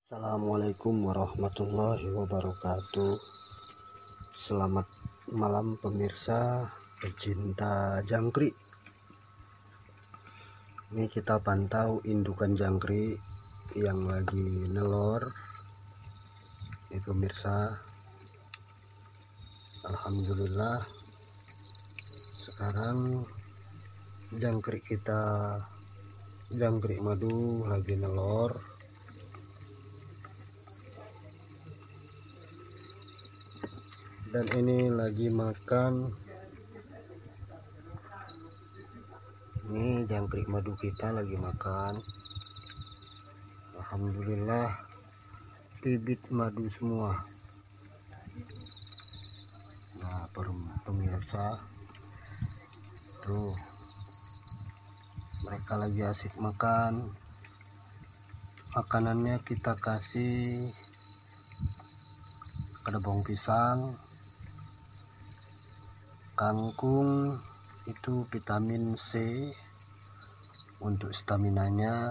Assalamualaikum warahmatullahi wabarakatuh. Selamat malam pemirsa pecinta jangkrik. Ini kita pantau indukan jangkrik yang lagi nelor. Ini pemirsa, alhamdulillah sekarang jangkrik kita, jangkrik madu lagi nelor. Dan ini lagi makan. Ini jangkrik madu kita lagi makan. Alhamdulillah bibit madu semua. Nah pemirsa, tuh mereka lagi asik makan. Makanannya kita kasih kedebong pisang, kangkung, itu vitamin C untuk staminanya,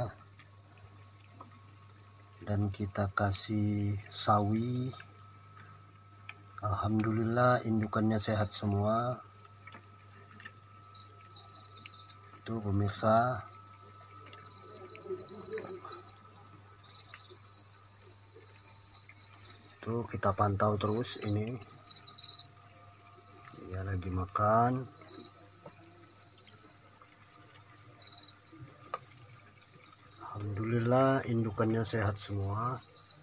dan kita kasih sawi. Alhamdulillah indukannya sehat semua. Tuh pemirsa, tuh kita pantau terus. Ini dia lagi makan. Alhamdulillah indukannya sehat semua.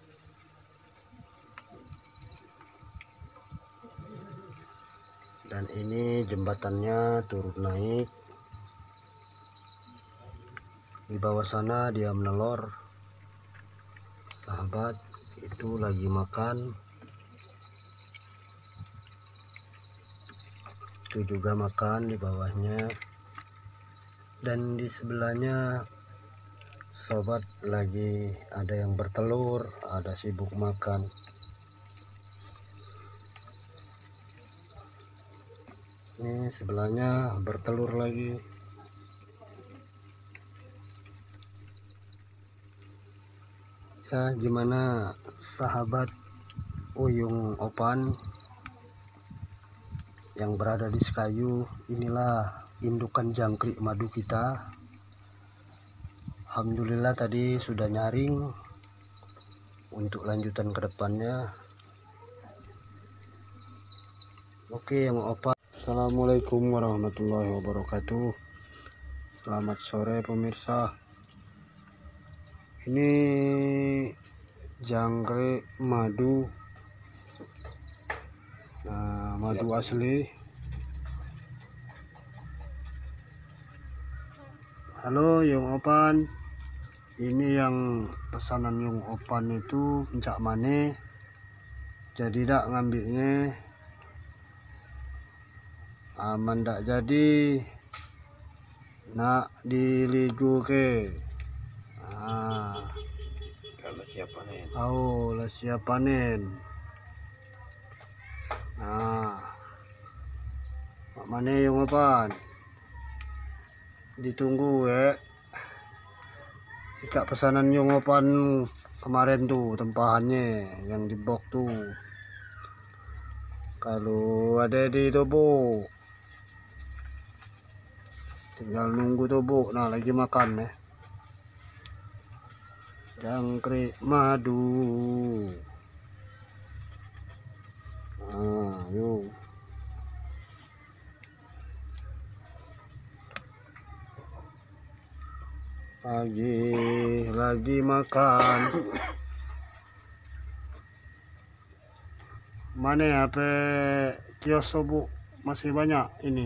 Dan ini jembatannya turut naik. Di bawah sana dia menelor. Sahabat, itu lagi makan. Itu juga makan di bawahnya. Dan di sebelahnya sobat lagi ada yang bertelur, ada sibuk makan. Ini sebelahnya bertelur lagi. Ya, gimana sahabat Uyung Opan yang berada di Sekayu? Inilah indukan jangkrik madu kita. Alhamdulillah tadi sudah nyaring untuk lanjutan ke depannya. Oke yang Opan, assalamualaikum warahmatullahi wabarakatuh. Selamat sore pemirsa. Ini jangkrik madu, nah madu asli. Halo Yung Opan, ini yang pesanan Yung Opan itu pencak mane, jadi tak ngambilnya aman tak jadi nak diligu ke. Kalau siap panen. Oh, lah siap panen. Nah, mak mana Yung Opan? Ditunggu ya. Jika pesanan Yung Opan kemarin tuh tempahannya yang di box tuh. Kalau ada di Tobo, tinggal nunggu Tobo. Nah lagi makan ya. Jangkrik madu. Nah, yuk. Lagi makan. Mana ya, HP kios Bu? Masih banyak ini.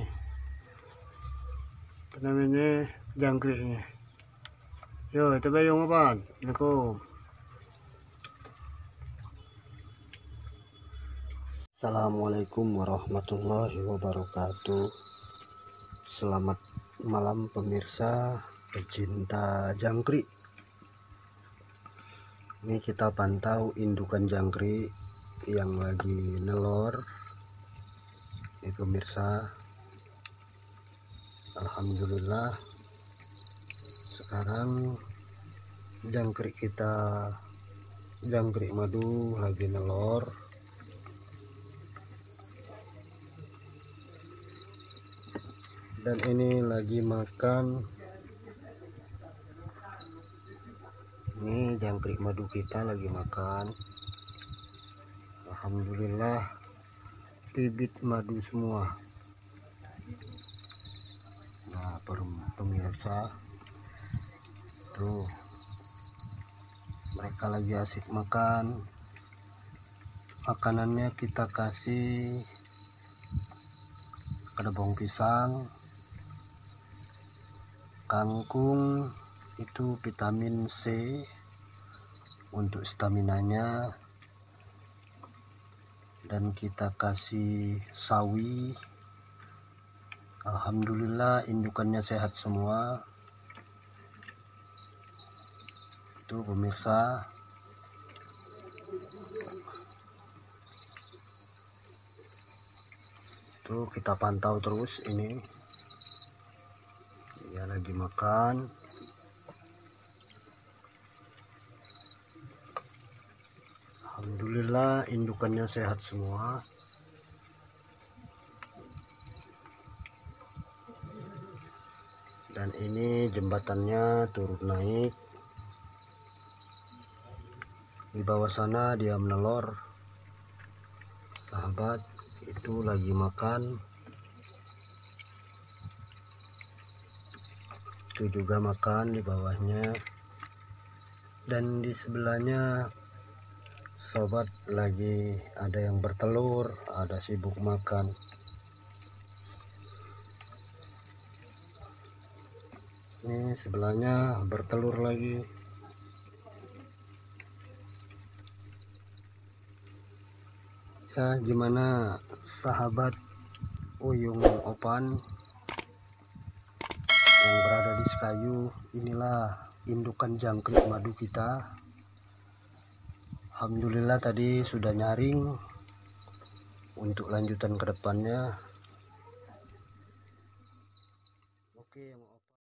Namanya jangkriknya. Yo, itu Yung Opan. Assalamualaikum. Assalamualaikum warahmatullahi wabarakatuh. Selamat malam pemirsa pecinta jangkrik. Ini kita pantau indukan jangkrik yang lagi nelor. Ini pemirsa, alhamdulillah sekarang jangkrik kita, jangkrik madu lagi nelor. Dan ini lagi makan. Ini jangkrik madu kita lagi makan. Alhamdulillah bibit madu semua. Nah pemirsa, tuh mereka lagi asik makan. Makanannya kita kasih ada bawang pisang, kangkung, itu vitamin C untuk staminanya, dan kita kasih sawi. Alhamdulillah indukannya sehat semua. Tuh pemirsa, tuh kita pantau terus. Ini dia lagi makan. Alhamdulillah indukannya sehat semua. Dan ini jembatannya turun naik. Di bawah sana dia menelor. Sahabat, itu lagi makan. Itu juga makan di bawahnya. Dan di sebelahnya sobat lagi ada yang bertelur, ada sibuk makan. Ini sebelahnya bertelur lagi. Ya, gimana sahabat Uyung Opan yang berada di Sekayu? Inilah indukan jangkrik madu kita. Alhamdulillah tadi sudah nyaring. Untuk lanjutan ke depannya